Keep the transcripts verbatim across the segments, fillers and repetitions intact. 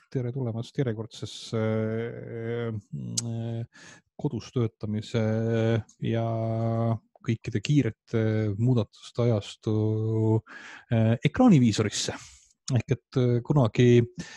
tere tulemast järjekordsesse kodus töötamise ja kõikide kiirete muudatuste ajastu ekraaniviisorisse. Ehk et kunagi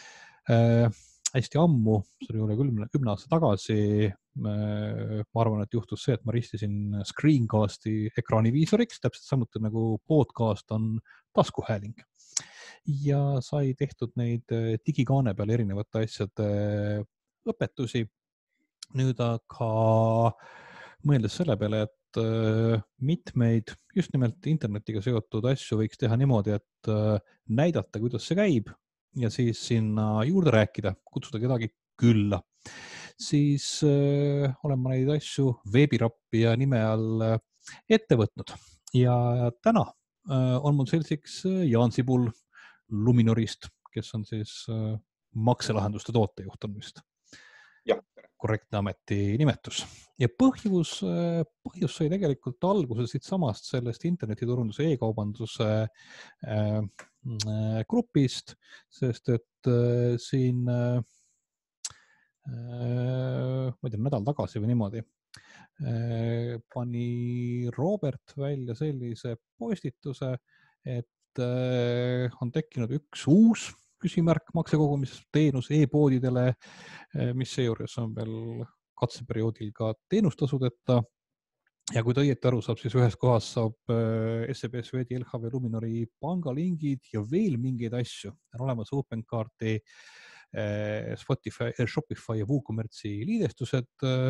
hästi ammu, see oli üle kümne, kümne aasta tagasi, ma arvan, et juhtus see, et ma ristisin Screencasti ekraaniviisoriks, täpselt samuti nagu podcast on taskuhääling. Ja sai tehtud neid digikaane peal erinevate asjade õpetusi. Nüüd aga mõeldes selle peale, et mitmeid just nimelt internetiga seotud asju võiks teha niimoodi, et näidata, kuidas see käib ja siis sinna juurde rääkida, kutsuda kedagi külla. Siis äh, olen ma neid asju veebirappi ja nime all ette võtnud. Ja täna äh, on mul seltsiks Jaan Sibul Luminorist, kes on siis äh, makselahenduste tootejuht on vist. Ja. Korrektne ameti nimetus. Ja põhjus, äh, põhjus sai tegelikult alguses siit samast sellest internetiturunduse e-kaubanduse äh, äh, grupist, sest et äh, siin äh, ma ei tea, nädal tagasi või niimoodi, pani Robert välja sellise postituse, et on tekkinud üks uus küsimärk maksekogumises teenus e-poodidele, mis seejuures on veel katseperioodil ka teenustasudeta. Ja kui ta õieti aru saab, siis ühes kohas saab S E B, Swedi, L H V, Luminori pangalingid ja veel mingeid asju. On olemas OpenCarti, Spotify, Shopify ja WooCommerce'i liidestused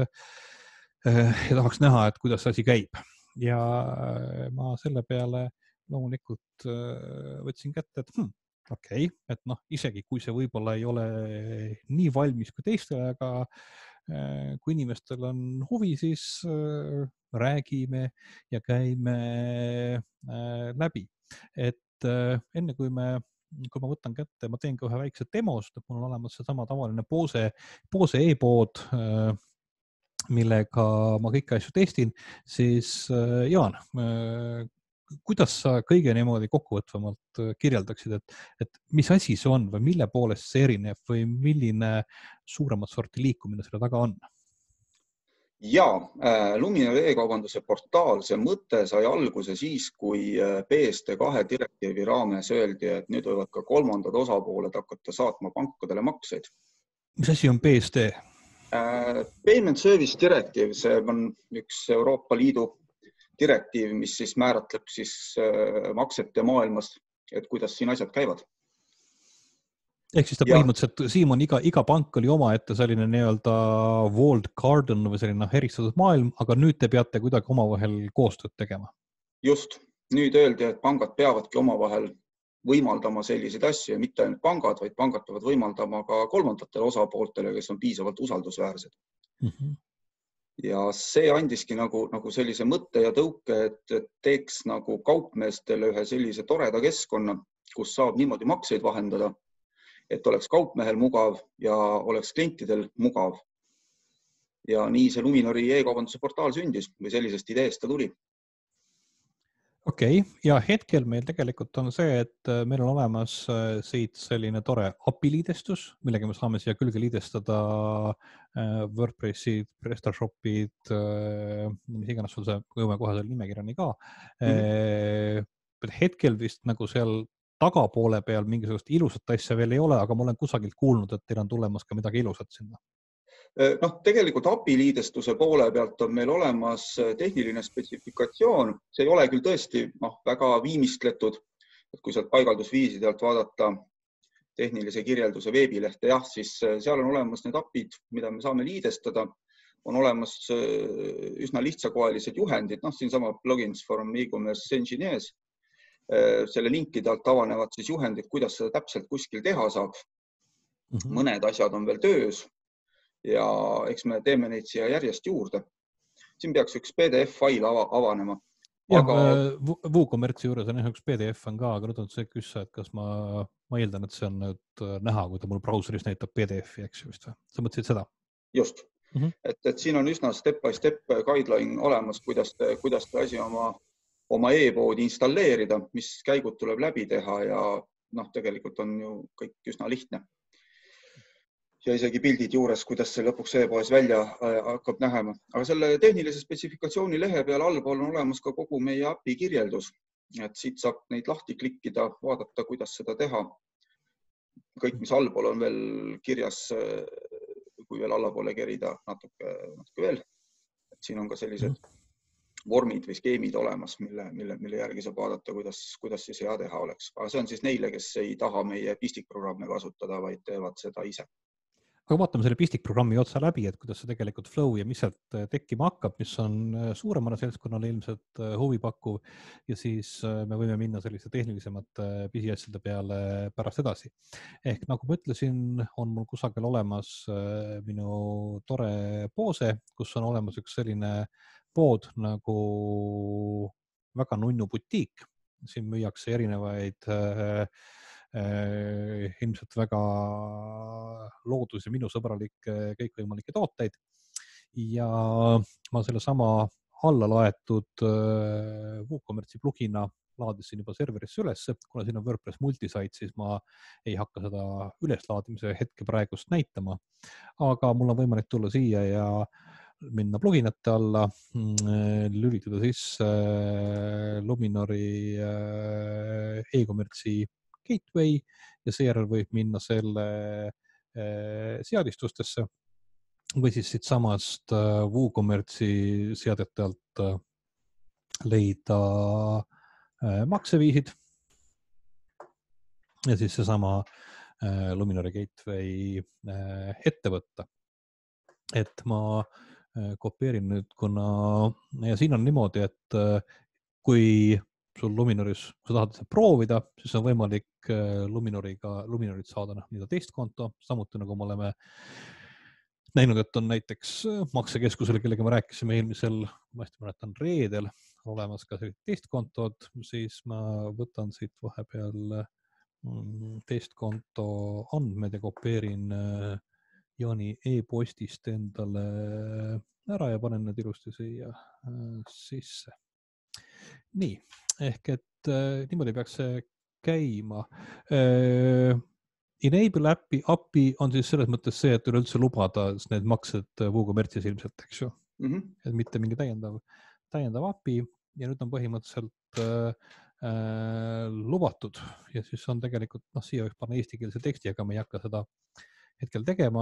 ja tahaks näha, et kuidas asi käib. Ja ma selle peale loomulikult võtsin kätte, et hmm, okei, okay, et noh, isegi kui see võib-olla ei ole nii valmis kui teistele, aga kui inimestel on huvi, siis räägime ja käime läbi. Et enne kui me kui ma võtan kätte, ma teen ka ühe väikse demos, et mul on olemas see sama tavaline Bose, Bose e-pood, millega ma kõiki asju testin, siis Jaan, kuidas sa kõige niimoodi kokkuvõtvamalt kirjeldaksid, et, et mis asi see on või mille poolest see erineb või milline suuremat sorti liikumine selle taga on? Ja, Luminori e-kaubanduse portaal, see mõte sai alguse siis, kui B S D kahe direktiivi raames öeldi, et nüüd võivad ka kolmandad osapooled hakata saatma pankadele makseid. Mis asi on B S D? Payment Service Directive, see on üks Euroopa Liidu direktiiv, mis siis määratleb siis maksete maailmas, et kuidas siin asjad käivad. Ehk siis ta põhimõtteliselt, Siimon, iga, iga pank oli oma ette selline nii-öelda walled garden või selline eristatud maailm, aga nüüd te peate kuidagi omavahel koostööd tegema. Just. Nüüd öeldi, et pangad peavadki omavahel võimaldama selliseid asju ja mitte ainult pangad, vaid pangad peavad võimaldama ka kolmandatele osapooltele, kes on piisavalt usaldusväärsed. Mm-hmm. Ja see andiski nagu, nagu sellise mõtte ja tõuke, et teeks nagu kaupmeestele ühe sellise toreda keskkonna, kus saab niimoodi makseid vahendada, et oleks kaupmehel mugav ja oleks klientidel mugav. Ja nii see Luminori e-kaubanduse portaal sündis või sellisest ideest ta tuli. Okei, okay. Ja hetkel meil tegelikult on see, et meil on olemas siit selline tore API-liidestus, millega me saame siia külge liidestada WordPressid, PrestaShopid, mis iganes sul see, kui me kohe selle nimekirjani ka. Mm-hmm. Hetkel vist nagu seal tagapoole peal mingisugust ilusat asja veel ei ole, aga ma olen kusagilt kuulnud, et teil on tulemas ka midagi ilusat sinna. Noh, tegelikult A P I-liidestuse poole pealt on meil olemas tehniline spetsifikatsioon. See ei ole küll tõesti noh, väga viimistletud, et kui sealt paigaldusviisidelt vaadata tehnilise kirjelduse veebilehte, jah, siis seal on olemas need A P I-d, mida me saame liidestada. On olemas üsna lihtsakoelised juhendid, noh, siinsama plugins from e-commerce engineers. Selle linkide alt avanevad siis juhendid, kuidas seda täpselt kuskil teha saab. Mm-hmm. Mõned asjad on veel töös ja eks me teeme neid siia järjest juurde. Siin peaks üks P D F-fail ava, avanema. Aga... Ja, WooCommerce'i juures on üks P D F on ka, aga nüüd on see küssa, et kas ma, ma eeldan, et see on nüüd näha, kui ta mul brauseris näitab P D F-i, eks ju vist või? Sa mõtlesid seda? Just. Mm-hmm. Et, et siin on üsna step by step guideline olemas, kuidas te, kuidas te asi oma oma e-poodi installeerida, mis käigud tuleb läbi teha ja noh, tegelikult on ju kõik üsna lihtne. ja isegi pildid juures, kuidas see lõpuks e-poes välja hakkab nähema. Aga selle tehnilise spetsifikatsiooni lehe peal allpool on olemas ka kogu meie API kirjeldus. Et siit saab neid lahti klikkida, vaadata, kuidas seda teha. Kõik, mis allpool on veel kirjas, kui veel allapoole kerida natuke, natuke veel. Et siin on ka sellised vormid või skeemid olemas, mille, mille, mille järgi saab vaadata, kuidas, kuidas siis hea teha oleks. Aga see on siis neile, kes ei taha meie pistikprogramme kasutada, vaid teevad seda ise. Aga vaatame selle pistikprogrammi otsa läbi, et kuidas see tegelikult flow ja mis sealt tekkima hakkab, mis on suuremana seltskonnale ilmselt huvipakkuv ja siis me võime minna sellise tehnilisemate pisiasjade peale pärast edasi. Ehk nagu ma ütlesin, on mul kusagil olemas minu tore poose, kus on olemas üks selline pood nagu väga nunnu butiik. Siin müüakse erinevaid äh, äh, ilmselt väga loodus- ja minusõbralikke kõikvõimalikke tooteid. Ja ma selle sama alla laetud äh, WooCommerce'i plugina laadisin juba serverisse üles. Kuna siin on WordPress multisite, siis ma ei hakka seda üleslaadimise hetke praegust näitama. Aga mul on võimalik tulla siia ja minna pluginate alla, lülitada sisse Luminori e-commerce'i gateway ja seejärel võib minna selle seadistustesse või siis siit samast WooCommerce'i seadete alt leida makseviisid ja siis seesama Luminori gateway ette võtta. Et ma kopeerin nüüd, kuna ja siin on niimoodi, et kui sul Luminoris, sa tahad seda proovida, siis on võimalik Luminoriga, Luminorit saada nii teist konto, samuti nagu me oleme näinud, et on näiteks maksekeskusele, kellega me rääkisime eelmisel, ma hästi mäletan, reedel olemas ka teist kontod, siis ma võtan siit vahepeal teist konto andmed ja kopeerin Jaani e-postist endale ära ja panen need ilusti siia sisse. Nii, ehk et niimoodi peaks see käima. Enable API, API on siis selles mõttes see, et üleüldse lubada need maksed WooCommerce'is ilmselt, eks ju. Mm-hmm. Et mitte mingi täiendav, täiendav API ja nüüd on põhimõtteliselt äh, lubatud ja siis on tegelikult, noh, siia võiks panna eestikeelse teksti, aga me ei hakka seda hetkel tegema.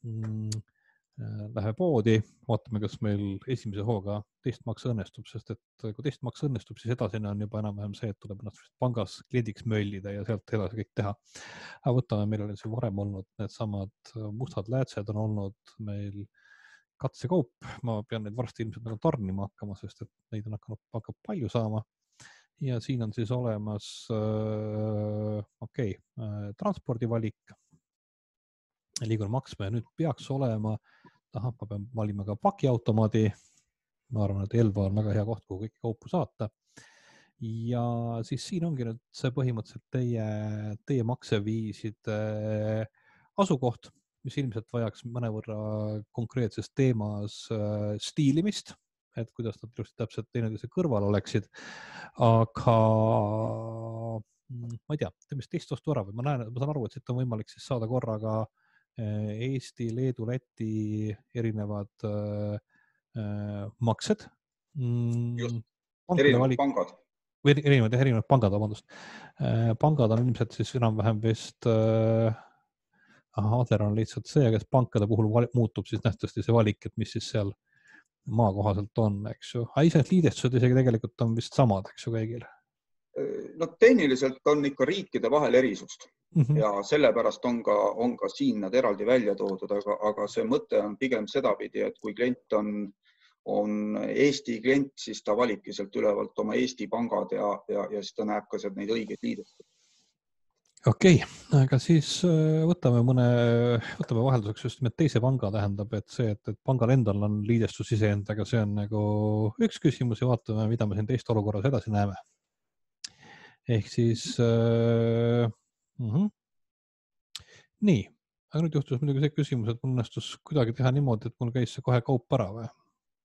Lähe poodi, vaatame, kas meil esimese hooga teist maks õnnestub, sest et kui teist maks õnnestub, siis edasine on juba enam-vähem see, et tuleb ennast pangas kliendiks möllida ja sealt edasi kõik teha. Aga võtame, meil oli see varem olnud, need samad mustad läätsed on olnud meil katsekaup. Ma pean neid varsti ilmselt nagu tarnima hakkama, sest et neid on hakanud, hakkab palju saama. Ja siin on siis olemas äh, okei, okay, transpordivalik. Liigun maksma ja nüüd peaks olema, tahab, ma pean valima ka pakiautomaadi. Ma arvan, et Elva on väga hea koht, kuhu kõiki kaupu saata. Ja siis siin ongi nüüd see põhimõtteliselt teie, teie makseviiside asukoht, mis ilmselt vajaks mõnevõrra konkreetses teemas stiilimist, et kuidas nad täpselt teineteise kõrval oleksid. Aga ma ei tea, teeme teist vastu ära või ma näen, ma saan aru, et siit on võimalik siis saada korraga Eesti, Leedu, Läti erinevad äh, maksed. Just, erinevad pangad. Või erinevad, erinevad pangad, vabandust. Äh, pangad on ilmselt siis enam-vähem vist, äh, aha, Adler on lihtsalt see, kes pankade puhul vali, muutub siis nähtavasti see valik, et mis siis seal maakohaselt on, eks ju. Aga ise liidestused isegi tegelikult on vist samad, eks ju, kõigil. No tehniliselt on ikka riikide vahel erisust mm-hmm. ja sellepärast on ka, on ka siin nad eraldi välja toodud, aga, aga see mõte on pigem sedapidi, et kui klient on, on Eesti klient, siis ta valibki sealt ülevalt oma Eesti pangad ja, ja, ja siis ta näeb ka sealt neid õigeid liidestud. Okei, okay, aga siis võtame mõne, võtame vahelduseks just nimelt teise panga, tähendab, et see, et, et pangal endal on liidestus iseendaga, see on nagu üks küsimus ja vaatame, mida me siin teist olukorras edasi näeme. Ehk siis äh, uh-huh. nii, aga nüüd juhtus muidugi see küsimus, et mul õnnestus kuidagi teha niimoodi, et mul käis see kohe kaup ära või?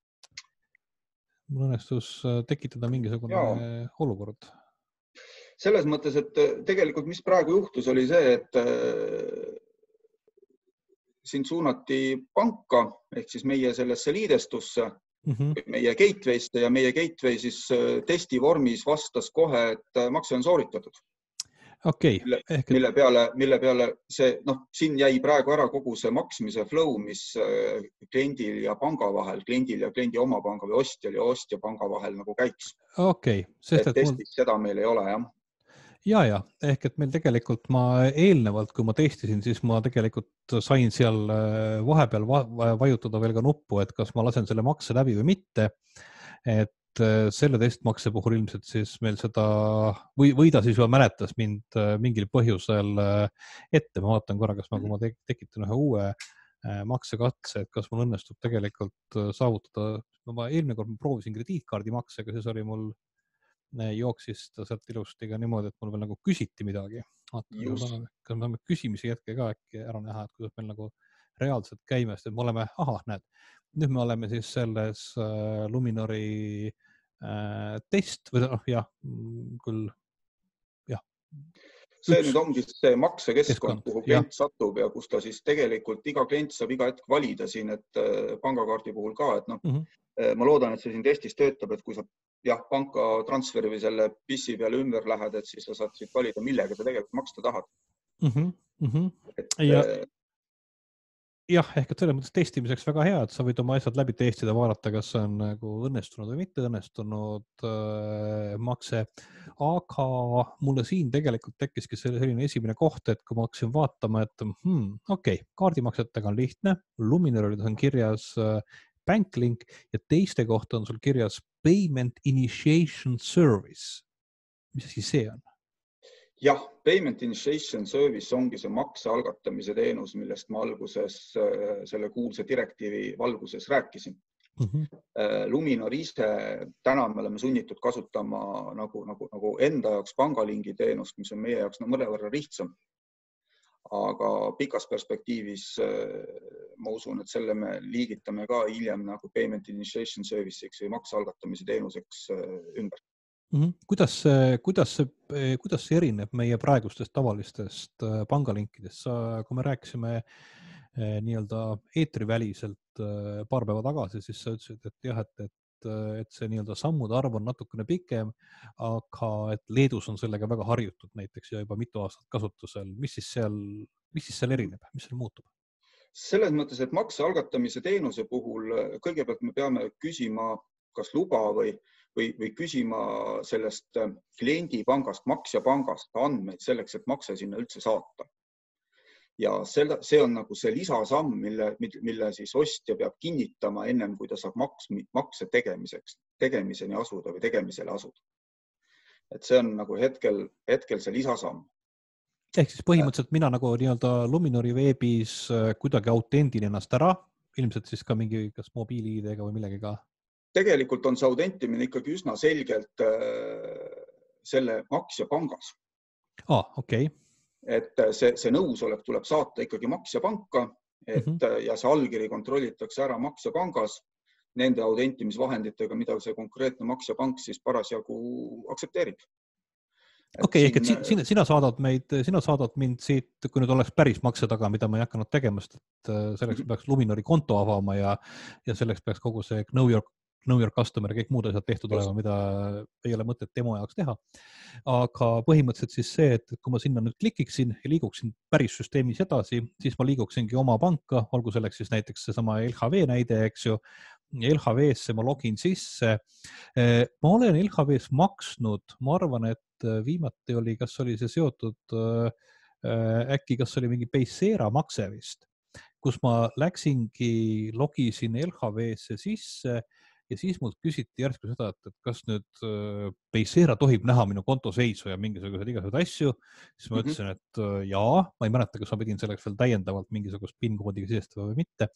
Mul õnnestus tekitada mingisugune ja. olukord. Selles mõttes, et tegelikult mis praegu juhtus, oli see, et sind suunati panka ehk siis meie sellesse liidestusse, mm -hmm. meie gateway'ste ja meie gateway siis testi vormis vastas kohe, et makse on sooritatud. Okay. Mille, Ehk, mille peale, mille peale see, noh, siin jäi praegu ära kogu see maksmise flow, mis kliendil ja panga vahel, kliendil ja kliendi oma panga või ostjal ja ostja panga vahel nagu käiks. Okay. Sest, et testis mul... seda meil ei ole, jah. Ja, ja, ehk et meil tegelikult ma eelnevalt, kui ma testisin, siis ma tegelikult sain seal vahepeal vajutada veel ka nuppu, et kas ma lasen selle makse läbi või mitte. Et selle testmakse puhul ilmselt siis meil seda, või, või ta siis juba mäletas mind mingil põhjusel ette. Ma vaatan korra, kas ma, kui ma tekitan ühe uue maksekatse, et kas mul õnnestub tegelikult saavutada. Ma eelmine kord ma proovisin krediitkaardi maksega, siis oli mul jooksis ta sealt ilusti ka niimoodi, et mul veel nagu küsiti midagi. Vaatan, kas me saame küsimisi hetke ka äkki ära näha, et kuidas meil nagu reaalselt käime, sest me oleme, aha, näed, nüüd me oleme siis selles äh, Luminori äh, test või noh, jah, küll, jah. See nüüd ongi see maksekeskkond, kuhu klient satub ja kus ta siis tegelikult iga klient saab iga hetk valida siin, et pangakaardi puhul ka, et noh, mm -hmm. ma loodan, et see siin testis töötab, et kui sa jah, panka transferi või selle pissi peale ümber lähed, et siis sa saad siit valida, millega sa tegelikult maksta tahad. Mm -hmm. Mm -hmm. Et, ja, jah, ehk et selles mõttes testimiseks väga hea, et sa võid oma asjad läbi testida, vaadata, kas see on nagu õnnestunud või mitte õnnestunud äh, makse. Aga mulle siin tegelikult tekkiski selline esimene koht, et kui ma hakkasin vaatama, et hmm, okei, okay, kaardimaksetega on lihtne, Luminoris on kirjas äh, Banklink ja teiste kohta on sul kirjas Payment Initiation Service. Mis asi see on? Jah, Payment Initiation Service ongi see makse algatamise teenus, millest ma alguses selle kuulsa direktiivi valguses rääkisin. Mm -hmm. Luminor ise, täna me oleme sunnitud kasutama nagu, nagu, nagu enda jaoks pangalingi teenust, mis on meie jaoks no, mõnevõrra lihtsam. Aga pikas perspektiivis ma usun, et selle me liigitame ka hiljem nagu Payment Initiation Service'iks või makse algatamise teenuseks ümber. Mm -hmm. Kuidas, kuidas, see, kuidas see erineb meie praegustest tavalistest pangalinkidest? Kui me rääkisime nii-öelda eetriväliselt paar päeva tagasi, siis sa ütlesid, et jah, et, et, et see nii-öelda sammude arv on natukene pikem, aga et Leedus on sellega väga harjutud näiteks ja juba mitu aastat kasutusel. Mis siis seal, mis siis seal erineb? Mis seal muutub? Selles mõttes, et makse algatamise teenuse puhul kõigepealt me peame küsima kas luba või Või, või küsima sellest kliendi pangast, maksja pangast andmeid selleks, et makse sinna üldse saata. Ja selle, see on nagu see lisasamm, mille, mille siis ostja peab kinnitama ennem, kui ta saab maks, makse tegemiseks, tegemiseni asuda või tegemisele asuda. Et see on nagu hetkel, hetkel see lisasamm. Ehk siis põhimõtteliselt mina nagu nii-öelda Luminori veebis kuidagi autendin ennast ära, ilmselt siis ka mingi kas mobiili-ID-ga või millegiga? Tegelikult on see autentimine ikkagi üsna selgelt äh, selle maksja pangas. Ah, okei. Okay. Et see, see nõusolek tuleb saata ikkagi maksja panka, et mm -hmm. ja see allkiri kontrollitakse ära maksja pangas nende autentimisvahenditega, mida see konkreetne maksja pank siis parasjagu aktsepteerib. Okei, okay, ehk et sina, sina saadad meid, sina saadad mind siit, kui nüüd oleks päris makse taga, mida ma ei hakanud tegema, sest selleks mm -hmm. peaks Luminori konto avama ja, ja selleks peaks kogu see Know Your Know Your Customer ja kõik muud asjad tehtud olema, mida ei ole mõtet demo jaoks teha. Aga põhimõtteliselt siis see, et kui ma sinna nüüd klikiksin ja liiguksin päris süsteemis edasi, siis ma liiguksingi oma panka, olgu selleks siis näiteks seesama L H V näide, eks ju, ja L H V-sse ma login sisse. Ma olen L H V-s maksnud, ma arvan, et viimati oli, kas oli see seotud äkki, kas oli mingi Paysera makse vist, kus ma läksingi, logisin L H V-sse sisse ja siis mult küsiti järsku seda, et, et kas nüüd Paysera tohib näha minu kontoseisu ja mingisugused igasugused asju. Siis ma ütlesin, et jaa, ma ei mäleta, kas ma pidin selleks veel täiendavalt mingisugust PIN-koodiga sisestada või mitte.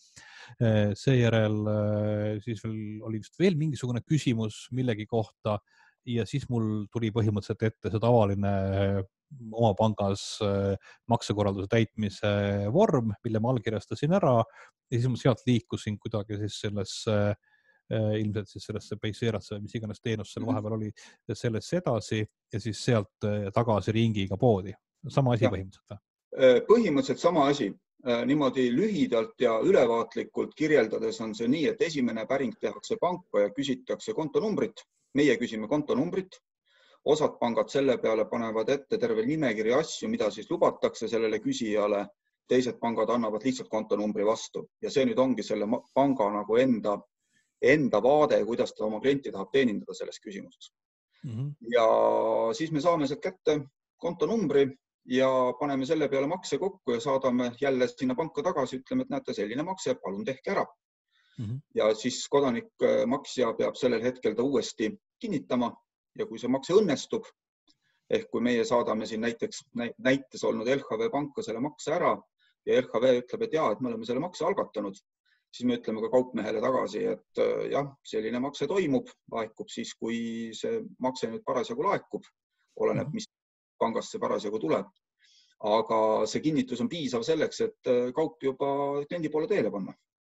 Seejärel siis veel oli vist veel mingisugune küsimus millegi kohta ja siis mul tuli põhimõtteliselt ette see tavaline oma pangas maksekorralduse täitmise vorm, mille ma allkirjastasin ära ja siis ma sealt liikusin kuidagi siis sellesse ilmselt siis sellesse Payserasse, mis iganes teenus seal vahepeal oli, sellesse edasi ja siis sealt tagasi ringiga poodi. Sama asi ja. Põhimõtteliselt? Põhimõtteliselt sama asi. niimoodi lühidalt ja ülevaatlikult kirjeldades on see nii, et esimene päring tehakse panka ja küsitakse kontonumbrit. Meie küsime kontonumbrit. Osad pangad selle peale panevad ette terve nimekiri asju, mida siis lubatakse sellele küsijale. Teised pangad annavad lihtsalt kontonumbri vastu. Ja see nüüd ongi selle panga nagu enda, enda vaade, kuidas ta oma klienti tahab teenindada selles küsimuses. Mm-hmm. Ja siis me saame sealt kätte kontonumbri ja paneme selle peale makse kokku ja saadame jälle sinna panka tagasi, ütleme, et näete selline makse, palun tehke ära. Mm-hmm. Ja siis kodanik maksja peab sellel hetkel ta uuesti kinnitama ja kui see makse õnnestub, ehk kui meie saadame siin näiteks näites olnud L H V panka selle makse ära ja L H V ütleb, et jaa, et me oleme selle makse algatanud, siis me ütleme ka kaupmehele tagasi, et jah, selline makse toimub, laekub siis, kui see makse nüüd parasjagu laekub, oleneb, mis pangast see parasjagu tuleb. Aga see kinnitus on piisav selleks, et kaup juba kliendi poole teele panna.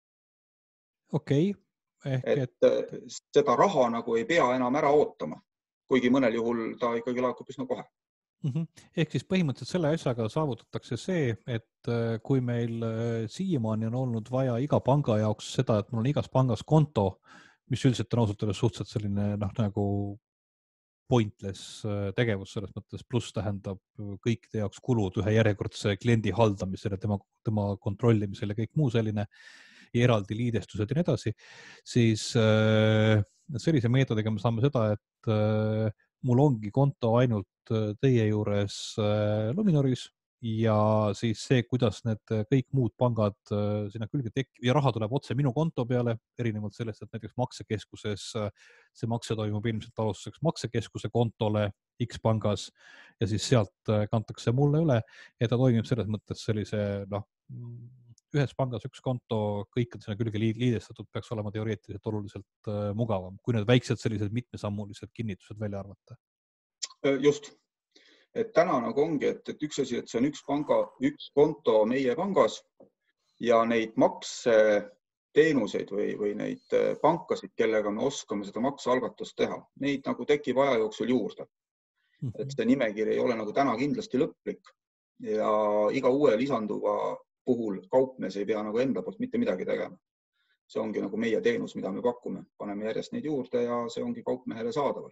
Okei. Okay. Et, et seda raha nagu ei pea enam ära ootama, kuigi mõnel juhul ta ikkagi laekub üsna kohe. Mm-hmm. Ehk siis põhimõtteliselt selle asjaga saavutatakse see, et kui meil siiamaani on olnud vaja iga panga jaoks seda, et mul on igas pangas konto, mis üldiselt on ausalt öeldes suhteliselt selline noh, nagu pointless tegevus selles mõttes, pluss tähendab kõikide jaoks kulud ühe järjekordse kliendi haldamisele, tema, tema kontrollimisele ja kõik muu selline ja eraldi liidestused ja nii edasi, siis sellise meetodiga me saame seda, et mul ongi konto ainult teie juures Luminoris ja siis see, kuidas need kõik muud pangad sinna külge tekib ja raha tuleb otse minu konto peale, erinevalt sellest, et näiteks maksekeskuses see makse toimub ilmselt alustuseks maksekeskuse kontole X pangas ja siis sealt kantakse mulle üle ja ta toimib selles mõttes sellise, noh, ühes pangas üks konto, kõik on sinna külge liidestatud, peaks olema teoreetiliselt oluliselt mugavam, kui need väiksed sellised mitmesammulised kinnitused välja arvata. Just. Et täna nagu ongi, et, et üks asi, et see on üks panga, üks konto meie pangas ja neid makse teenuseid või, või neid pankasid, kellega me oskame seda maksealgatust teha, neid nagu tekib aja jooksul juurde. Et see nimekiri ei ole nagu täna kindlasti lõplik ja iga uue lisanduva puhul kaupmees ei pea nagu enda poolt mitte midagi tegema. See ongi nagu meie teenus, mida me pakume. Paneme järjest neid juurde ja see ongi kaupmehele saadaval.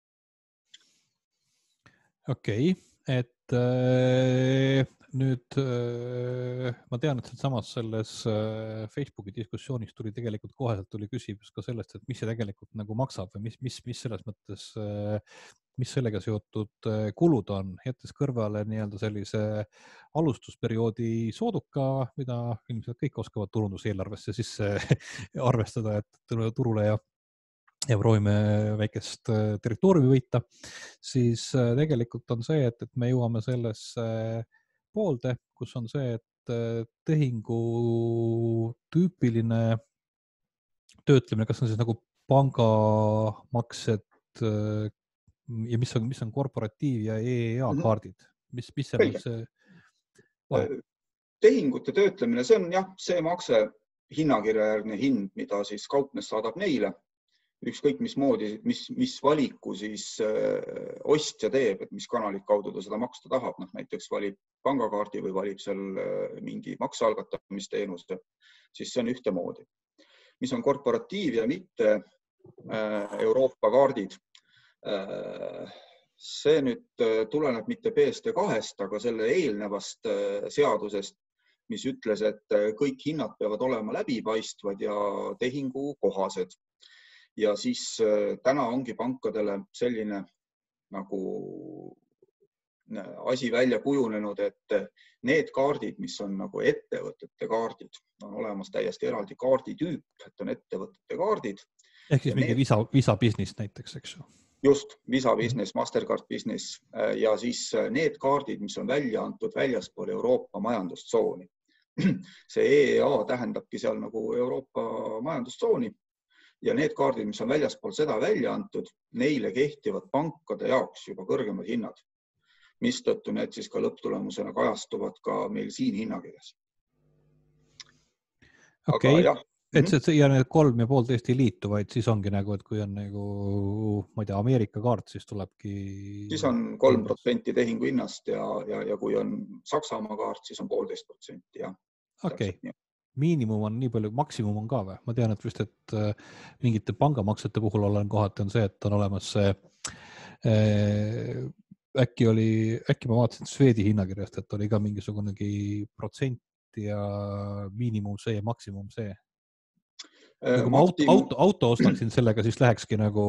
Okei, okay. et äh, nüüd äh, ma tean, et samas selles äh, Facebooki diskussioonis tuli tegelikult koheselt tuli küsimus ka sellest, et mis see tegelikult nagu maksab või mis, mis, mis selles mõttes, äh, mis sellega seotud äh, kulud on, jättes kõrvale nii-öelda sellise alustusperioodi sooduka, mida ilmselt kõik oskavad turunduseelarvesse sisse arvestada, et turule ja ja proovime väikest territooriumi võita, siis tegelikult on see, et, et me jõuame sellesse poolde, kus on see, et tehingu tüüpiline töötlemine, kas on siis nagu pangamaksed ja mis on, mis on korporatiiv ja E E A kaardid, mis, mis seal on see vahe? Tehingute töötlemine, see on jah, see makse hinnakirjajärgne hind, mida siis kaupmees saadab neile. Ükskõik mis moodi, mis, mis valiku siis ostja teeb, et mis kanalit kaudu ta seda maksta tahab. Noh, näiteks valib pangakaardi või valib seal mingi maksealgatamisteenuse, siis see on ühtemoodi. Mis on korporatiiv ja mitte Euroopa kaardid. See nüüd tuleneb mitte B S D kahest, aga selle eelnevast seadusest, mis ütles, et kõik hinnad peavad olema läbipaistvad ja tehingu kohased. Ja siis täna ongi pankadele selline nagu asi välja kujunenud, et need kaardid, mis on nagu ettevõtete kaardid, on olemas täiesti eraldi kaarditüüp, et on ettevõtete kaardid. Ehk siis mingi need... visa, visa business näiteks, eks ju? Just, visa business, Mastercard business ja siis need kaardid, mis on välja antud väljaspool Euroopa majandustsooni. See E E A tähendabki seal nagu Euroopa majandustsooni. Ja need kaardid, mis on väljaspool seda välja antud, neile kehtivad pankade jaoks juba kõrgemad hinnad, mis tõttu need siis ka lõpptulemusena kajastuvad ka meil siin hinnakirjas. Okei, okay. Et see ja need kolm ja pool tõesti ei liitu, vaid siis ongi nagu, et kui on nagu, ma ei tea, Ameerika kaart, siis tulebki... Siis on kolm protsenti tehingu hinnast ja, ja, ja kui on Saksamaa kaart, siis on poolteist protsenti, jah. okei okay., miinimum on nii palju, maksimum on ka või? Ma tean, et vist, et äh, mingite pangamaksete puhul olen kohati on see, et on olemas see äh, äkki oli, äkki ma vaatasin Swedi hinnakirjast, et oli ka mingisugunegi protsent ja miinimum see ja maksimum see. Ja kui ma auto, auto, auto ostaksin sellega, siis lähekski nagu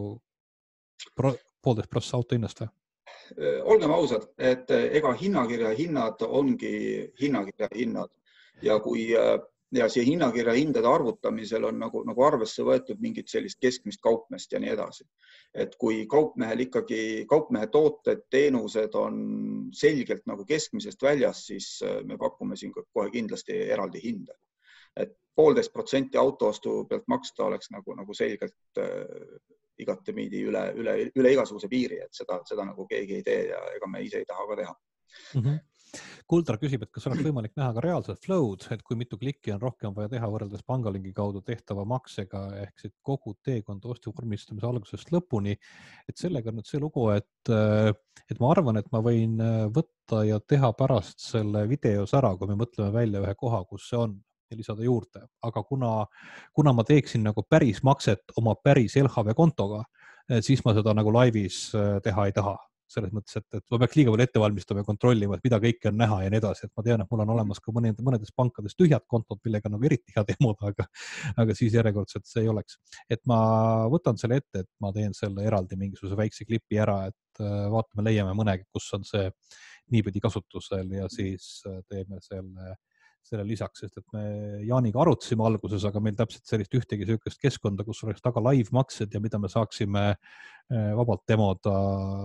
pro, poolteist prossa auto hinnast või? Olgem ausad, et ega hinnakirja hinnad ongi hinnakirja hinnad ja kui ja see hinnakirja hindade arvutamisel on nagu, nagu arvesse võetud mingit sellist keskmist kaupmeest ja nii edasi. Et kui kaupmehel ikkagi, kaupmehe tooted, teenused on selgelt nagu keskmisest väljas, siis me pakume siin kohe kindlasti eraldi hinde. Et poolteist protsenti autoostu pealt maksta oleks nagu, nagu selgelt äh, igatepidi üle, üle, üle igasuguse piiri, et seda, seda nagu keegi ei tee ja ega me ise ei taha ka teha. Mm -hmm. Kuldar küsib, et kas oleks võimalik näha ka reaalset flow'd, et kui mitu klikki on rohkem vaja teha võrreldes pangalingi kaudu tehtava maksega ehk siis kogu teekond ostu vormistamise algusest lõpuni. Et sellega on nüüd see lugu, et, et ma arvan, et ma võin võtta ja teha pärast selle videos ära, kui me mõtleme välja ühe koha, kus see on ja lisada juurde. Aga kuna, kuna ma teeksin nagu päris makset oma päris L H V kontoga, siis ma seda nagu laivis teha ei taha. Selles mõttes, et, et ma peaks liiga palju ette valmistama ja kontrollima, et mida kõike on näha ja nii edasi, et ma tean, et mul on olemas ka mõned, mõnedes pankades tühjad kontod, millega nagu eriti hea demoda, aga, aga siis järjekordselt see ei oleks. Et ma võtan selle ette, et ma teen selle eraldi mingisuguse väikse klipi ära, et vaatame, leiame mõnegi, kus on see niipidi kasutusel ja siis teeme selle selle lisaks, sest et me Jaaniga arutasime alguses, aga meil täpselt sellist ühtegi süükest keskkonda, kus oleks taga live-maksed ja mida me saaksime vabalt demoda,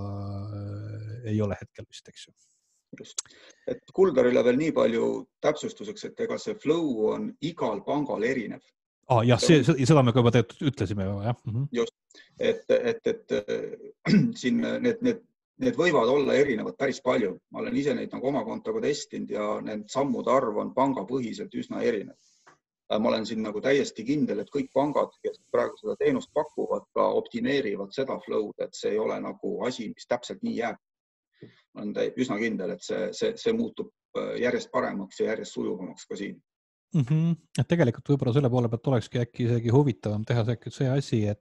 ei ole hetkel vist, eks ju. Just. Et Kuldarile veel nii palju täpsustuseks, et ega see flow on igal pangal erinev. Ah, jah, see, seda me ka juba teetud, ütlesime ju, jah. Just, et, et, et siin need, need Need võivad olla erinevad päris palju. Ma olen ise neid nagu oma kontoga testinud ja need sammude arv on pangapõhiselt üsna erinev. Ma olen siin nagu täiesti kindel, et kõik pangad, kes praegu seda teenust pakuvad, ka optimeerivad seda flow'd, et see ei ole nagu asi, mis täpselt nii jääb. Ma olen üsna kindel, et see, see, see muutub järjest paremaks ja järjest sujuvamaks ka siin. Mm -hmm. Et tegelikult võib-olla selle poole pealt olekski äkki isegi huvitavam teha see asi, et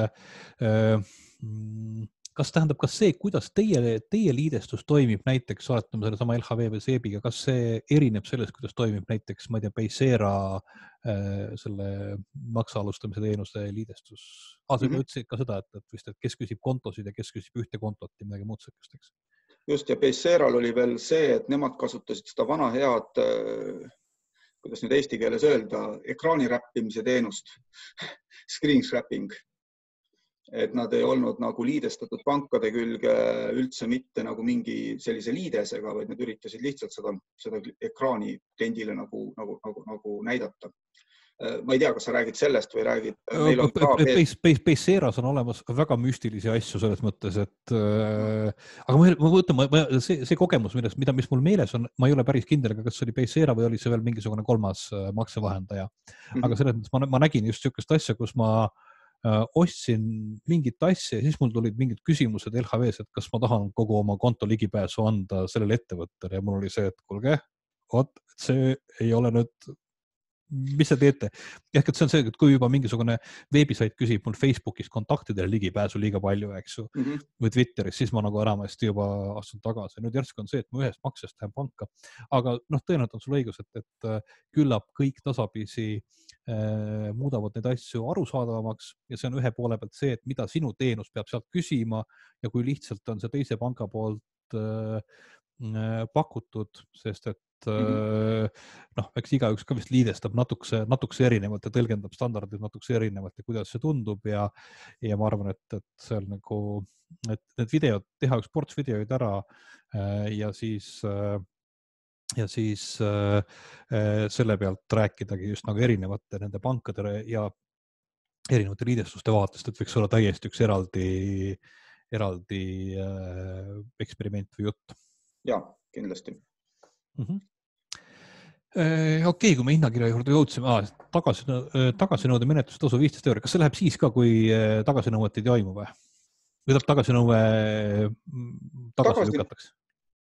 äh, mm, kas tähendab, kas see, kuidas teie, teie liidestus toimib näiteks, oletame selle sama L H V või Seebiga, kas see erineb sellest, kuidas toimib näiteks, ma ei tea, Paysera äh, selle maksa alustamise teenuse liidestus? Ah, see mm -hmm. ütlesid ka seda, et, et, vist, et kes küsib kontosid ja kes küsib ühte kontot ja midagi muud sellist, eks? Just, ja Payseral oli veel see, et nemad kasutasid seda vana head, kuidas nüüd eesti keeles öelda, ekraani räppimise teenust, screen scrapping. Et nad ei olnud nagu liidestatud pankade külge üldse mitte nagu mingi sellise liidesega, vaid nad üritasid lihtsalt seda, seda ekraani kliendile nagu, nagu, nagu, nagu näidata. Ma ei tea, kas sa räägid sellest või räägid... Payseras on olemas väga müstilisi asju selles mõttes, et äh, aga ma, ma võtan, see, see kogemus, millest, mida, mis mul meeles on, ma ei ole päris kindel, kas see oli Paysera või oli see veel mingisugune kolmas maksevahendaja. Mm-hmm. Aga selles mõttes ma, ma nägin just niisugust asja, kus ma ostsin mingit asja ja siis mul tulid mingid küsimused L H V-s, et kas ma tahan kogu oma konto ligipääsu anda sellele ettevõttele ja mul oli see, et kuulge, oot, see ei ole nüüd, mis te teete? Ehk et see on see, et kui juba mingisugune veebisait küsib mul Facebookis kontaktidele ligipääsu liiga palju, eks ju, mm -hmm. või Twitteris, siis ma nagu enamasti juba astun tagasi. Nüüd järsku on see, et ma ühest maksest lähen panka, aga noh, tõenäoliselt on sul õigus, et, et küllap kõik tasapisi äh, muudavad neid asju arusaadavamaks ja see on ühe poole pealt see, et mida sinu teenus peab sealt küsima ja kui lihtsalt on see teise panga poolt äh, pakutud, sest et mm-hmm. noh, eks igaüks ka vist liidestab natukse, natukse erinevalt ja tõlgendab standardid natukse erinevalt ja kuidas see tundub ja, ja ma arvan, et, et seal nagu, et need videod, teha üks ports videoid ära ja siis, ja siis selle pealt rääkidagi just nagu erinevate nende pankade ja erinevate liidestuste vaatest, et võiks olla täiesti üks eraldi, eraldi eksperiment või jutt. Ja, kindlasti. Mm -hmm. Okei, okay, kui me hinnakirja juurde jõudsime, ah, tagasi, tagasinõude menetlustasu viisteist euri, kas see läheb siis ka, kui tagasinõuet ei toimu või? Või tuleb tagasinõue tagasi, tagasi lükatakse?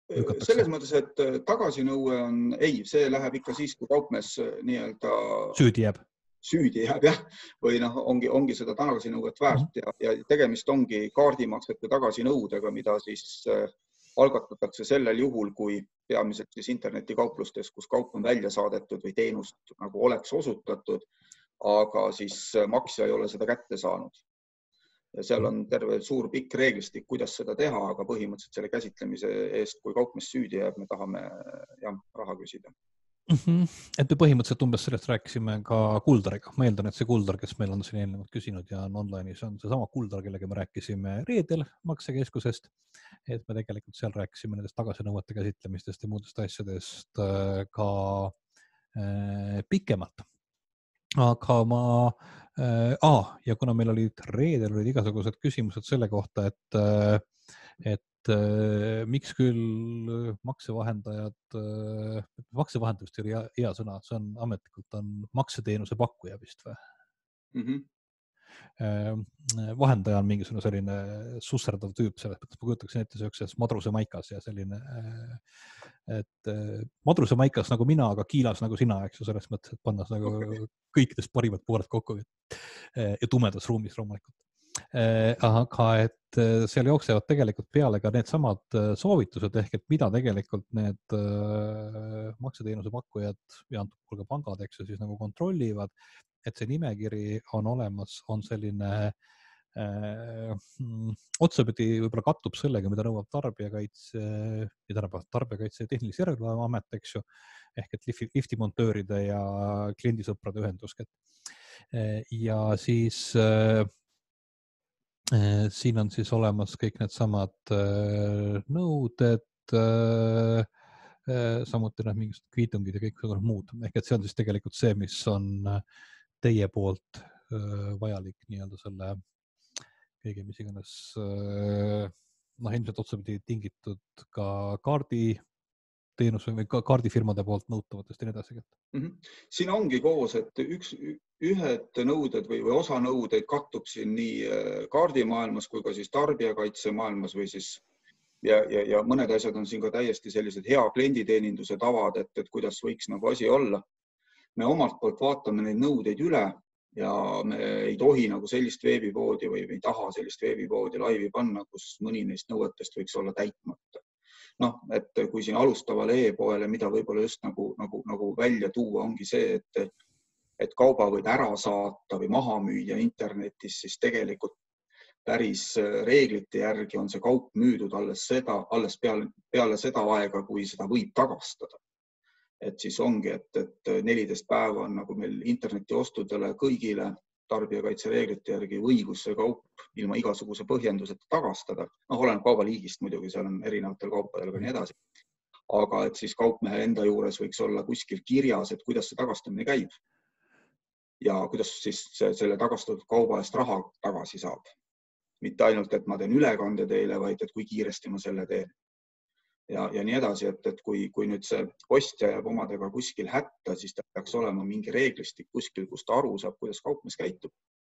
lükatakse? Selles mõttes, et tagasinõue on, ei, see läheb ikka siis, kui kaupmees nii-öelda süüdi jääb. Süüdi jääb, jah. Või noh, ongi, ongi seda tagasinõuet väärt ja, ja tegemist ongi kaardimaksete tagasinõudega, mida siis algatatakse sellel juhul, kui peamiselt siis internetikauplustes, kus kaup on välja saadetud või teenust nagu oleks osutatud, aga siis maksja ei ole seda kätte saanud. Ja seal on terve suur pikk reeglistik, kuidas seda teha, aga põhimõtteliselt selle käsitlemise eest, kui kaupmees süüdi jääb, me tahame jah, raha küsida. Mm-hmm. Et me põhimõtteliselt umbes sellest rääkisime ka Kuldariga. Ma eeldan, et see Kuldar, kes meil on siin eelnevalt küsinud ja on online'is, on see sama Kuldar, kellega me rääkisime reedel maksekeskusest, et me tegelikult seal rääkisime nendest tagasinõuete käsitlemistest ja muudest asjadest ka äh, pikemalt. Aga ma, äh, ah, ja kuna meil olid reedel olid igasugused küsimused selle kohta, et, et äh, miks küll maksevahendajad, äh, maksevahendajast oli hea, hea sõna, see on ametlikult on makseteenuse pakkuja vist või? Mm-hmm. Vahendaja on mingisugune selline susserdav tüüp, selles mõttes ma kujutaksin ette sellises madruse maikas ja selline, et madruse maikas nagu mina, aga kiilas nagu sina, eks ju, selles mõttes, et pannas nagu okay. Kõikidest parimad pooled kokku ja tumedas ruumis loomulikult. Aga et seal jooksevad tegelikult peale ka need samad soovitused ehk, et mida tegelikult need makseteenuse pakkujad ja antud pool ka pangad, eks ju, siis nagu kontrollivad, et see nimekiri on olemas, on selline äh, otsapidi võib-olla kattub sellega, mida nõuab tarbijakaitse, mida tarbijakaitse ja tehnilise järelevalve amet, eks ju, ehk et lifti, liftimontööride ja kliendisõprade ühendused. Ja siis äh, siin on siis olemas kõik need samad äh, nõuded, äh, samuti need mingisugused kviitungid ja kõik muud, ehk et see on siis tegelikult see, mis on teie poolt vajalik nii-öelda selle kõige, mis iganes noh, ilmselt otsapidi tingitud ka kaardi teenuse või ka kaardifirmade poolt nõutavatest ja nii edasi. Mm-hmm. Siin ongi koos, et üks, ühed nõuded või, või osa nõudeid kattub siin nii kaardimaailmas kui ka siis tarbijakaitse maailmas või siis ja, ja, ja mõned asjad on siin ka täiesti sellised hea klienditeeninduse tavad, et, et kuidas võiks nagu asi olla. Me omalt poolt vaatame neid nõudeid üle ja me ei tohi nagu sellist veebipoodi või ei taha sellist veebipoodi laivi panna, kus mõni neist nõuetest võiks olla täitmata. Noh, et kui siin alustavale e-poele, mida võib-olla just nagu, nagu, nagu välja tuua, ongi see, et, et kauba võid ära saata või maha müüa internetis, siis tegelikult päris reeglite järgi on see kaup müüdud alles, seda, alles peale, peale seda aega, kui seda võib tagastada. Et siis ongi, et, et neliteist päeva on nagu meil internetiostudele kõigile tarbijakaitse reeglite järgi õigus see kaup ilma igasuguse põhjenduseta tagastada. Noh, olen kaubaliigist muidugi, seal on erinevatel kaupadel ka nii edasi. Aga et siis kaupmehe enda juures võiks olla kuskil kirjas, et kuidas see tagastamine käib. Ja kuidas siis selle tagastatud kauba eest raha tagasi saab. Mitte ainult, et ma teen ülekande teile, vaid et kui kiiresti ma selle teen. Ja, ja nii edasi, et, et kui, kui nüüd see ostja jääb omadega kuskil hätta, siis ta peaks olema mingi reeglistik kuskil, kus ta aru saab, kuidas kaupmees käitub.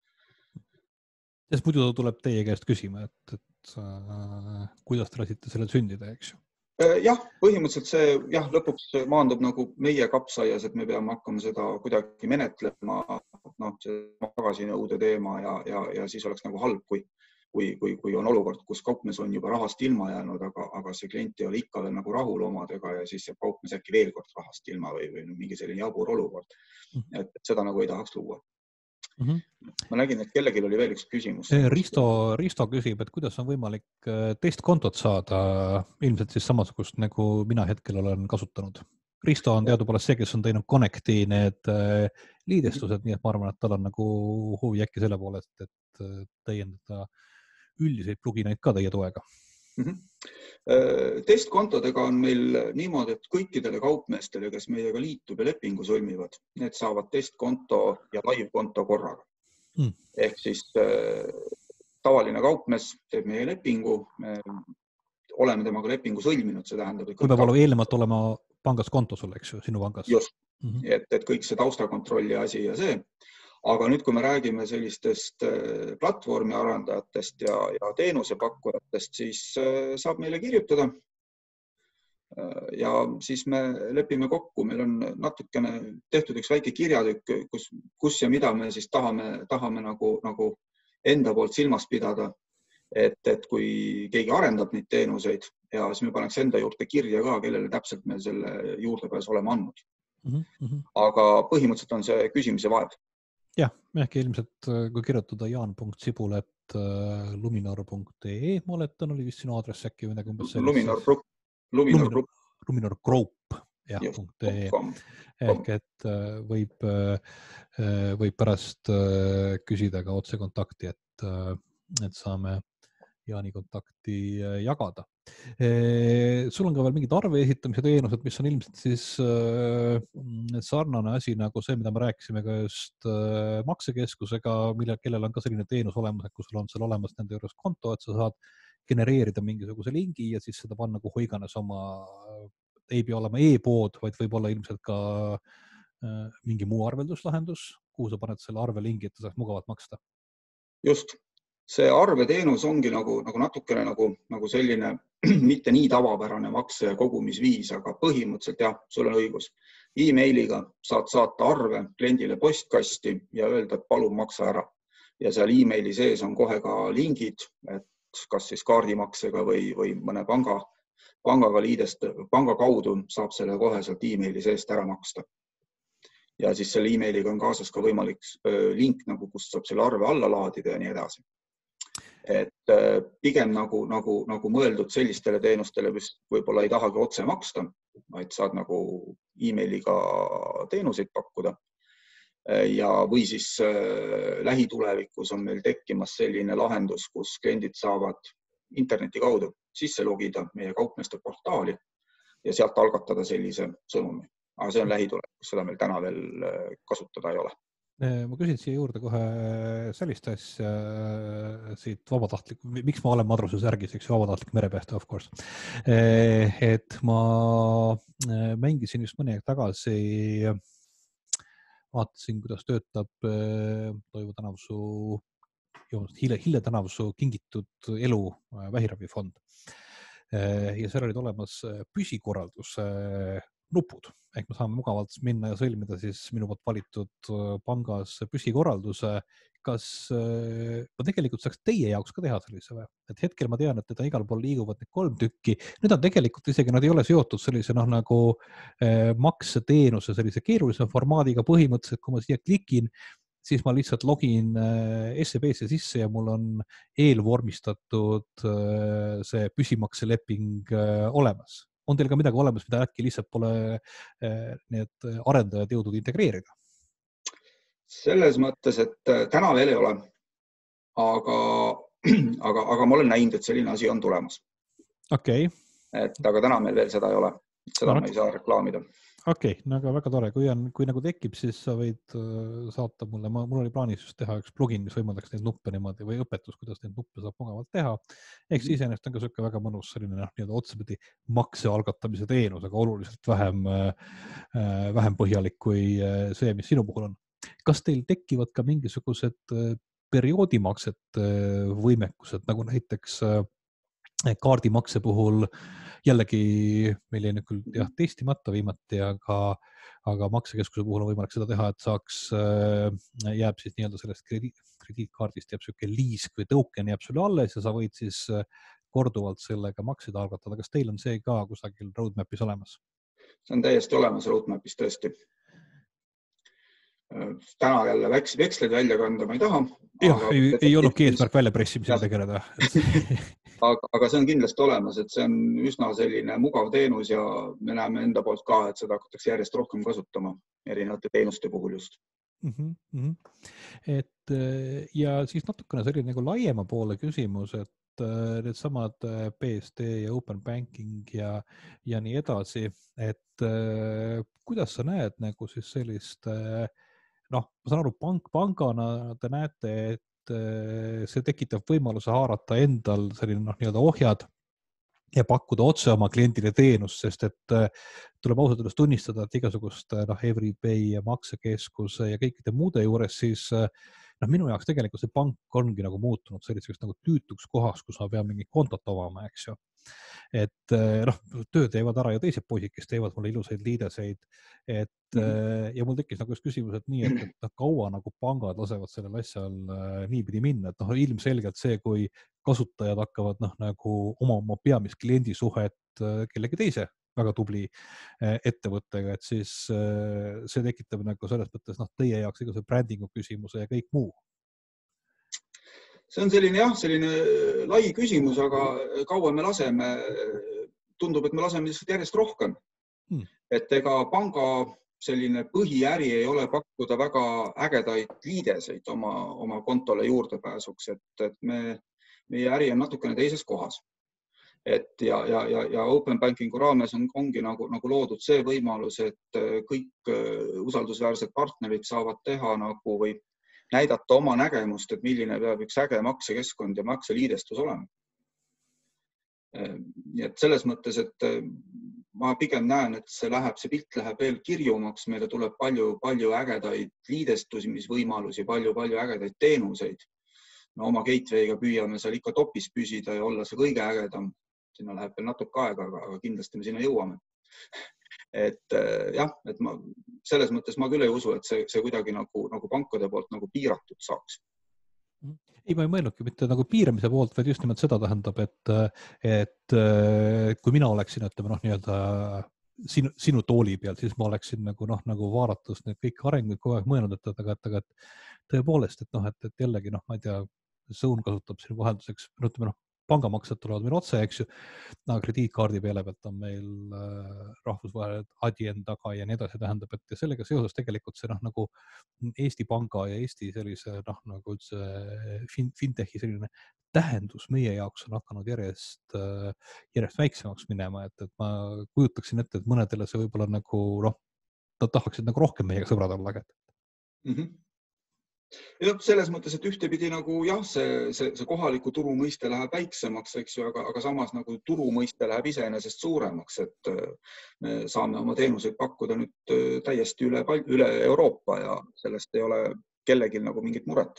Sest muidu tuleb teie käest küsima, et, et äh, kuidas te lasite selle sündida, eks ju? Jah, põhimõtteliselt see jah, lõpuks maandub nagu meie kapsaias, et me peame hakkama seda kuidagi menetlema, noh, see tagasinõude teema ja, ja, ja siis oleks nagu halb, kui Kui, kui, kui on olukord, kus kaupmees on juba rahast ilma jäänud, aga, aga see klient ei ole ikka veel nagu rahul omadega ja siis jääb kaupmees äkki veel kord rahast ilma või, või mingi selline jabur olukord. Et, et seda nagu ei tahaks luua. Mm-hmm. Ma nägin, et kellelgi oli veel üks küsimus. Risto, Risto küsib, et kuidas on võimalik teist kontot saada, ilmselt siis samasugust, nagu mina hetkel olen kasutanud. Risto on teadupoolest see, kes on teinud Connecti need liidestused, nii et ma arvan, et tal on nagu huvi äkki selle poolest, et täiendada üldiseid pluginaid ka teie toega. Mm-hmm. Testkontodega on meil niimoodi, et kõikidele kaupmeestele, kes meiega liitub ja lepingu sõlmivad, need saavad testkonto ja live-konto korraga. Mm. Ehk siis äh, tavaline kaupmees teeb meie lepingu, me oleme temaga lepingu sõlminud, see tähendab, et kui peab olema eelnevalt olema pangas konto sul, eks ju, sinu pangas. Just, mm-hmm. et, et kõik see taustakontrolli asi ja see. Aga nüüd, kui me räägime sellistest platvormi arendajatest ja, ja teenusepakkujatest, siis saab meile kirjutada ja siis me lepime kokku, meil on natukene tehtud üks väike kirjatükk, kus, kus ja mida me siis tahame, tahame nagu, nagu enda poolt silmas pidada, et, et kui keegi arendab neid teenuseid ja siis me paneks enda juurde kirja ka, kellele täpselt me selle juurdepääs oleme andnud. Mm-hmm. Aga põhimõtteliselt on see küsimise vaev. Jah, ehk ilmselt kui kirjutada jaan punkt sibul et luminor punkt ee, ma oletan, oli vist sinu aadress äkki või nagu umbes sellist. Luminor Group. Luminor Group. Luminor Group, jah, punkt ee. Ehk et võib, võib pärast küsida ka otse kontakti, et, et saame Jaani kontakti jagada. Sul on ka veel mingid arve esitamise teenused, mis on ilmselt siis sarnane asi nagu see, mida me rääkisime ka just maksekeskusega, mille, kellel on ka selline teenus olemas, et kui sul on seal olemas nende juures konto, et sa saad genereerida mingisuguse lingi ja siis seda panna kuhu iganes oma, ei pea olema e-pood, vaid võib olla ilmselt ka mingi muu arvelduslahendus, kuhu sa paned selle arve lingi, et ta saaks mugavalt maksta. Just. See arveteenus ongi nagu, nagu natukene nagu, nagu selline mitte nii tavapärane makse kogumisviis, aga põhimõtteliselt jah, sul on õigus. E-mailiga saad saata arve kliendile postkasti ja öelda, et palun maksa ära. Ja seal e-maili sees on kohe ka lingid, et kas siis kaardimaksega või, või mõne panga, pangaga liidest, panga kaudu saab selle kohe sealt e-maili seest ära maksta. Ja siis selle e-mailiga on kaasas ka võimalik link, nagu, kust saab selle arve alla laadida ja nii edasi. Et pigem nagu, nagu, nagu mõeldud sellistele teenustele, mis võib-olla ei tahagi otse maksta, vaid saad nagu e-mailiga teenuseid pakkuda. Ja või siis lähitulevikus on meil tekkimas selline lahendus, kus kliendid saavad interneti kaudu sisse logida meie kaupmeeste portaali ja sealt algatada sellise sõnumi. Aga see on lähitulevikus, seda meil täna veel kasutada ei ole. Ma küsin siia juurde kohe sellist asja siit vabatahtlik, miks ma olen madruses järgis, üks vabatahtlik merepääste, of course. Et ma mängisin just mõni aeg tagasi, vaatasin, kuidas töötab Toivo Tänavsuu, Hille, Hille Tänavsuu kingitud elu vähiravifond. Ja seal olid olemas püsikorraldus nupud, ehk me saame mugavalt minna ja sõlmida siis minu poolt valitud pangas püsikorralduse. Kas ma tegelikult saaks teie jaoks ka teha sellise või? Et hetkel ma tean, et teda igal pool liiguvad need kolm tükki. Nüüd on tegelikult isegi, nad ei ole seotud sellise noh, nagu makseteenuse sellise keerulise formaadiga põhimõtteliselt, kui ma siia klikin, siis ma lihtsalt login S E B-sse sisse ja mul on eelvormistatud see püsimakseleping olemas. On teil ka midagi olemas, mida äkki lihtsalt pole need arendajad jõudnud integreerida? Selles mõttes, et täna veel ei ole, aga, aga, aga ma olen näinud, et selline asi on tulemas. Okei. Okay. Et, aga täna meil veel seda ei ole. Seda no, me ei saa reklaamida. Okei, okay, no aga väga tore. Kui, on, kui nagu tekib, siis sa võid saata mulle. Ma, mul oli plaanis just teha üks plugin, mis võimaldaks neid nuppe niimoodi või õpetus, kuidas neid nuppe saab mugavalt teha. Ehk siis iseenesest on ka selline väga mõnus selline nii-öelda otsapidi makse algatamise teenus, aga oluliselt vähem, vähem põhjalik kui see, mis sinu puhul on. Kas teil tekivad ka mingisugused perioodimaksed võimekused, nagu näiteks kaardimakse puhul jällegi meil ei nüüd küll jah, testimata viimati, aga, aga maksekeskuse puhul on võimalik seda teha, et saaks, jääb siis nii-öelda sellest krediitkaardist jääb selline liisk või token jääb sulle alles ja sa võid siis korduvalt sellega makseid algatada. Kas teil on see ka kusagil roadmapis olemas? See on täiesti olemas roadmapis tõesti. Täna jälle veksleid välja kanda ma ei taha. Jah, ei, ei olnudki eesmärk välja pressimisega tegeleda. aga, aga see on kindlasti olemas, et see on üsna selline mugav teenus ja me näeme enda poolt ka, et seda hakatakse järjest rohkem kasutama erinevate teenuste puhul just. Mm -hmm. Et, ja siis natukene selline nagu laiema poole küsimus, et need samad B S D ja Open Banking ja, ja nii edasi, et kuidas sa näed nagu siis sellist noh, ma saan aru, pank, pangana te näete, et see tekitab võimaluse haarata endal selline noh, nii-öelda ohjad ja pakkuda otse oma kliendile teenust, sest et tuleb ausalt üles tunnistada, et igasugust noh, Everypay ja maksekeskuse ja kõikide muude juures siis noh, minu jaoks tegelikult see pank ongi nagu muutunud selliseks nagu tüütuks kohaks, kus ma pean mingi kontot omama, eks ju. Et noh, töö teevad ära ja teised poisid, kes teevad mulle ilusaid liideseid, et mm-hmm. ja mul tekkis nagu just küsimus, et nii, et, et kaua nagu pangad lasevad sellel asjal niipidi minna, et noh, ilmselgelt see, kui kasutajad hakkavad noh, nagu oma, oma peamist kliendisuhet kellegi teise väga tubli ettevõttega, et siis see tekitab nagu selles mõttes noh, teie jaoks iga see brändingu küsimuse ja kõik muu. See on selline jah, selline lai küsimus, aga kaua me laseme, tundub, et me laseme lihtsalt järjest rohkem. Hmm. Et ega panga selline põhiäri ei ole pakkuda väga ägedaid liideseid oma, oma kontole juurdepääsuks, et, et me, meie äri on natukene teises kohas. Et ja, ja, ja, ja Open Bankingu raames on, ongi nagu, nagu loodud see võimalus, et kõik usaldusväärsed partnerid saavad teha nagu või näidata oma nägemust, et milline peab üks äge maksekeskkond ja makseliidestus olema. Nii et selles mõttes, et ma pigem näen, et see läheb, see pilt läheb veel kirjumaks, meile tuleb palju, palju ägedaid liidestumisvõimalusi, palju, palju ägedaid teenuseid. No oma gateway'ga püüame seal ikka topis püsida ja olla see kõige ägedam. Sinna läheb veel natuke aega, aga kindlasti me sinna jõuame. Et jah, et ma selles mõttes ma küll ei usu, et see, see kuidagi nagu, nagu pankade poolt nagu piiratud saaks. Ei, ma ei mõelnudki mitte nagu piiramise poolt, vaid just nimelt seda tähendab, et, et kui mina oleksin, ütleme, noh, nii-öelda sinu, sinu tooli peal, siis ma oleksin nagu, noh, nagu vaadatus need kõik arenguid kogu aeg mõelnud, et, aga, et, aga, et tõepoolest, et noh, et, et jällegi, noh, ma ei tea, Zone kasutab sinu vahelduseks, ütleme, noh, pangamaksed tulevad meil otse, eks ju, no, krediitkaardi peale pealt on meil äh, rahvusvahelised adyen taga ja nii edasi, tähendab, et sellega seoses tegelikult see noh, nagu Eesti Panga ja Eesti sellise noh, nagu üldse fin, fintechi selline tähendus meie jaoks on hakanud järjest, äh, järjest väiksemaks minema, et, et ma kujutaksin ette, et mõnedele see võib-olla nagu noh, nad tahaksid nagu rohkem meiega sõbrad olla. Mm-hmm. Ja selles mõttes, et ühtepidi nagu jah, see, see, see kohaliku turu mõiste läheb väiksemaks, eks ju, aga, aga samas nagu turu mõiste läheb iseenesest suuremaks, et me saame oma teenuseid pakkuda nüüd täiesti üle, üle Euroopa ja sellest ei ole kellelgi nagu mingit muret.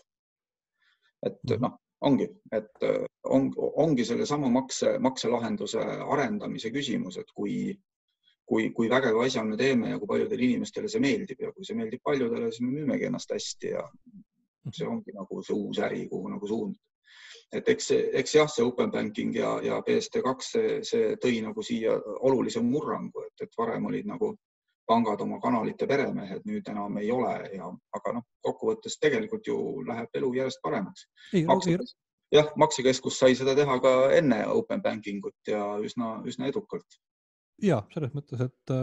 Et noh, ongi, et on, ongi selle sama makse, makselahenduse arendamise küsimus, et kui, kui, kui vägeva asja me teeme ja kui paljudele inimestele see meeldib ja kui see meeldib paljudele, siis me müümegi ennast hästi ja see ongi nagu see uus äri, kuhu nagu suund. Et eks, eks jah, see Open Banking ja, ja B S D kaks, see, see tõi nagu siia olulise murrangu, et, et varem olid nagu pangad oma kanalite peremehed, nüüd enam ei ole, ja, aga noh, kokkuvõttes tegelikult ju läheb elu järjest paremaks. Maksekeskus, jah, maksekeskus sai seda teha ka enne Open Bankingut ja üsna, üsna edukalt. Ja, selles mõttes, et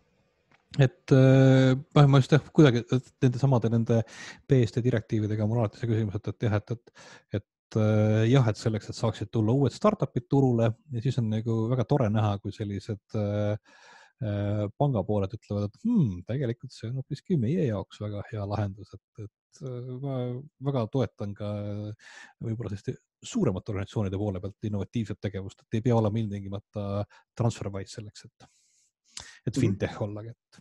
et äh, ma just jah, kuidagi nende samade nende B S D direktiividega mul alati see küsimus, et, et jah, et, et, et äh, jah, et selleks, et saaksid tulla uued startupid turule ja siis on nagu väga tore näha, kui sellised äh, äh, pangapooled ütlevad, et hmm, tegelikult see on hoopiski meie jaoks väga hea lahendus, et, et äh, ma väga toetan ka võib-olla selliste suuremate organisatsioonide poole pealt innovatiivset tegevust, et ei pea olema ilmtingimata TransferWise selleks, et et fintech ollagi. Et...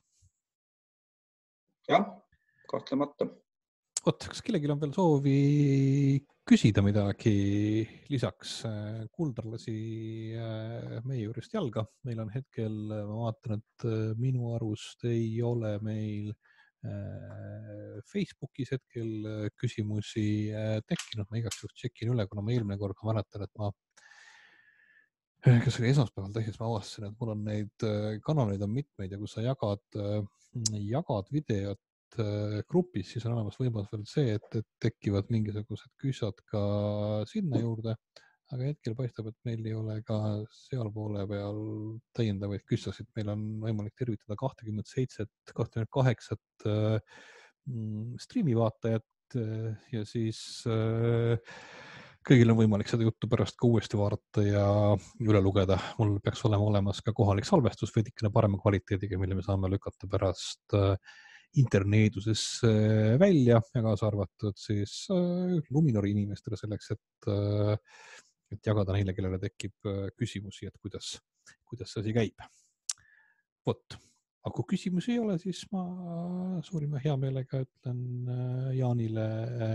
jah, kahtlemata. Oot, kas kellelgi on veel soovi küsida midagi lisaks? Kuldar lasi meie juurest jalga. Meil on hetkel, ma vaatan, et minu arust ei ole meil Facebookis hetkel küsimusi tekkinud. Ma igaks juhul tšekin üle, kuna ma eelmine kord ma mäletan, et ma kas oli esmaspäeval tehes, ma avastasin, et mul on neid kanaleid on mitmeid ja kui sa jagad, jagad videot grupis, siis on olemas võimalus veel see, et, et tekivad mingisugused küsad ka sinna juurde, aga hetkel paistab, et meil ei ole ka seal poole peal täiendavaid küsasid. Meil on võimalik tervitada kakskümmend seitse, kakskümmend kaheksa striimi vaatajat ja siis kõigil on võimalik seda juttu pärast ka uuesti vaadata ja üle lugeda. Mul peaks olema olemas ka kohalik salvestus veidikene parema kvaliteediga, mille me saame lükata pärast interneeduses välja ja kaasa arvatud siis Luminori inimestele selleks, et, et jagada neile, kellele tekib küsimusi, et kuidas, kuidas see asi käib. Vot, aga kui küsimusi ei ole, siis ma suurima hea meelega ütlen Jaanile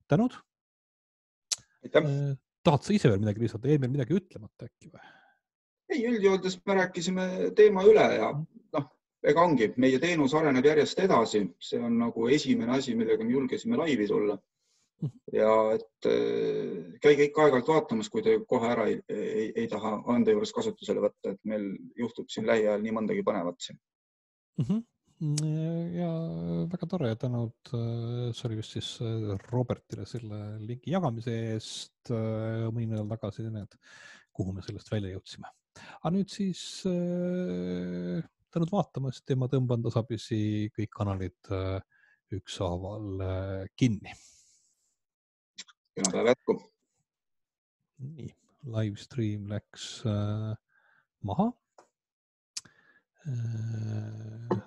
tänud. Aitäh. Tahad sa ise veel midagi lisada? Eelmel midagi ütlemata äkki või? Ei, üldjoontes me rääkisime teema üle ja noh, ega ongi, meie teenus areneb järjest edasi. See on nagu esimene asi, millega me julgesime laivi tulla. Ja et käige ikka aeg-ajalt vaatamas, kui te kohe ära ei, ei, ei taha anda juures kasutusele võtta, et meil juhtub siin lähiajal nii mõndagi põnevat siin. Mm-hmm. Ja väga tore, tänud, see oli vist siis Robertile selle linki jagamise eest mõni nädal tagasi, need, kuhu me sellest välja jõudsime. Aga nüüd siis tänud vaatamast ja ma tõmban tasapisi kõik kanalid ükshaaval kinni. Kena päev jätku. Nii, live stream läks maha.